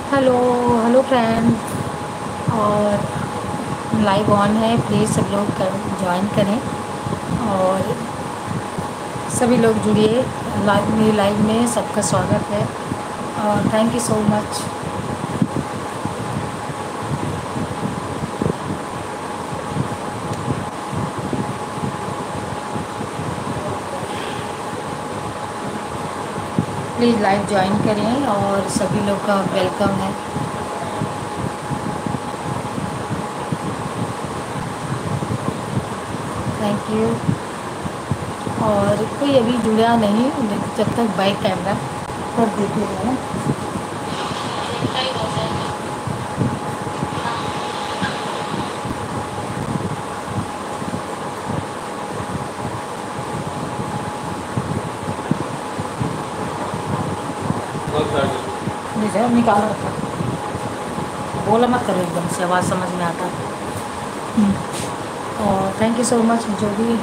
Hello hello friend. और live on है, please सब लोग ज्वाइन करें और सभी लोग जुड़िए। लाइव मेरी लाइव में सबका स्वागत है और thank you so much. Please live join करें और सभी लोग का वेलकम है। Thank you. और कोई अभी जुड़ा नहीं, जब तक बैक कैमरा कर देते हैं। जैसे निकाल रखा, बोला मत करो एकदम से, आवाज़ समझ में आता। और थैंक यू सो मच जो भी